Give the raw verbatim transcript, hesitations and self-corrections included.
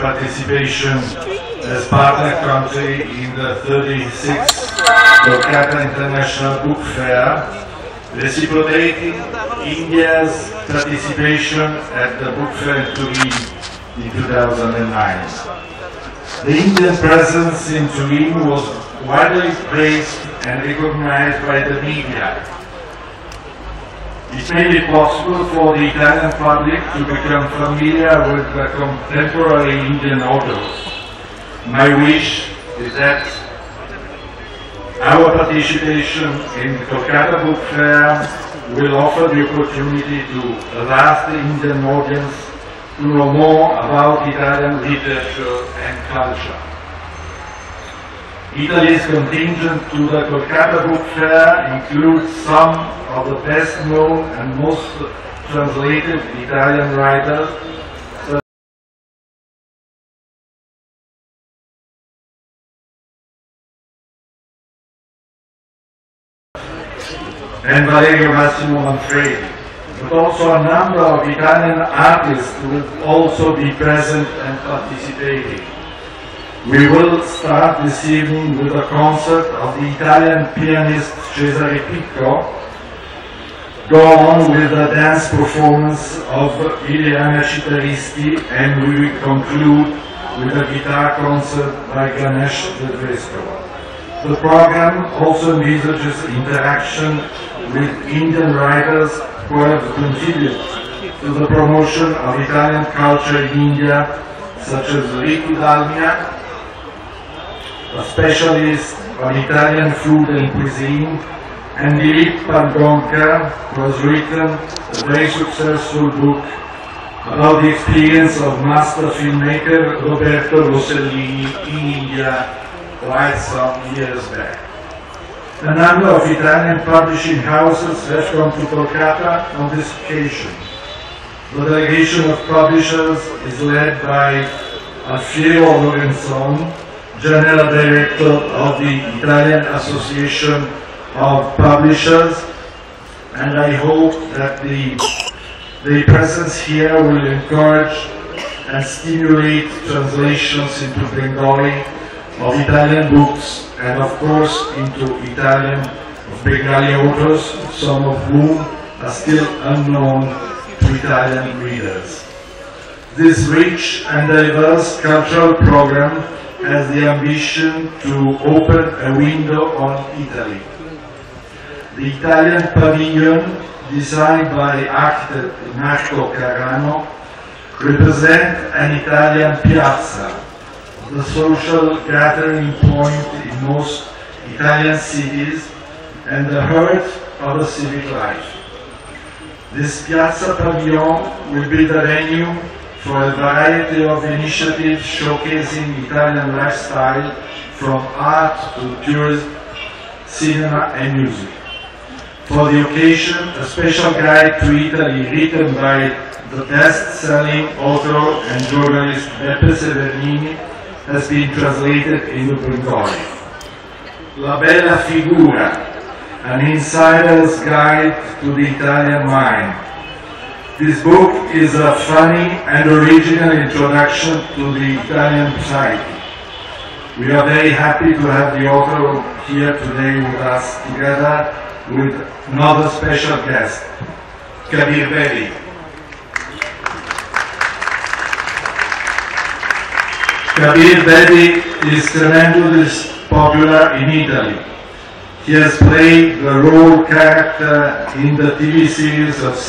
participation as partner country in the thirty-sixth Kolkata International Book Fair, reciprocating India's participation at the book fair in Turin in two thousand nine. The Indian presence in Turin was widely praised and recognized by the media. It made it possible for the Italian public to become familiar with the contemporary Indian authors. My wish is that our participation in the Kolkata Book Fair will offer the opportunity to a vast Indian audience to know more about Italian literature and culture. Italy's contingent to the Kolkata Book Fair includes some of the best known and most translated Italian writers, and Valerio Massimo Manfredi, but also a number of Italian artists will also be present and participating. We will start this evening with a concert of the Italian pianist Cesare Picco, go on with a dance performance of Ileana Citaristi, and we will conclude with a guitar concert by Ganesh Del Vescovo. The program also envisages interaction with Indian writers who have contributed to the promotion of Italian culture in India, such as Ritu Dalmia, a specialist on Italian food and cuisine, and Dilip Pargonkar, who has written a very successful book about the experience of master filmmaker Roberto Rossellini in India quite some years back. A number of Italian publishing houses have come to Kolkata on this occasion. The delegation of publishers is led by Alfredo Lorenzon, General Director of the Italian Association of Publishers, and I hope that the, the presence here will encourage and stimulate translations into Bengali of Italian books, and of course into Italian of Bengali authors, some of whom are still unknown to Italian readers. This rich and diverse cultural program has the ambition to open a window on Italy. The Italian pavilion, designed by architect Marco Carano, represents an Italian piazza, the social gathering point in most Italian cities and the heart of the civic life. This Piazza Pavilion will be the venue for a variety of initiatives showcasing Italian lifestyle, from art to tourism, cinema and music. For the occasion, a special guide to Italy written by the best-selling author and journalist Beppe Severnini has been translated into Bengali. La Bella Figura, an insider's guide to the Italian mind. This book is a funny and original introduction to the Italian psyche. We are very happy to have the author here today with us, together with another special guest, Kabir Bedi. Kabir Bedi is tremendously popular in Italy. He has played the role character in the T V series of